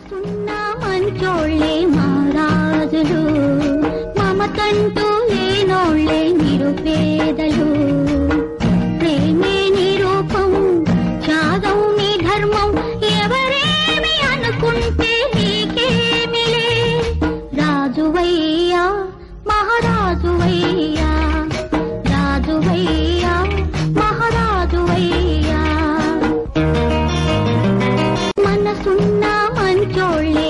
మనసున్న మంచోళ్ళే మహారాజులు, మమతంటూ లేనోళ్ళే నిరుపేదలు. ప్రేమే నిరూపం, త్యాగం నీ ధర్మం, ఎవరేమి అనుకుంటే నీకేమిలే. రాజువయ్యా మహారాజువయ్యా, రాజువయ్యా మహారాజువయ్యా. మనసున్న మంచోళ్ళే